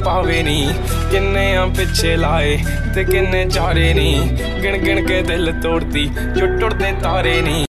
पावे नी। किन्ने आ पिछे लाए ते किन्ने चारे नी, गिन गिन के दिल तोड़ती जो टुटदे तारे नी।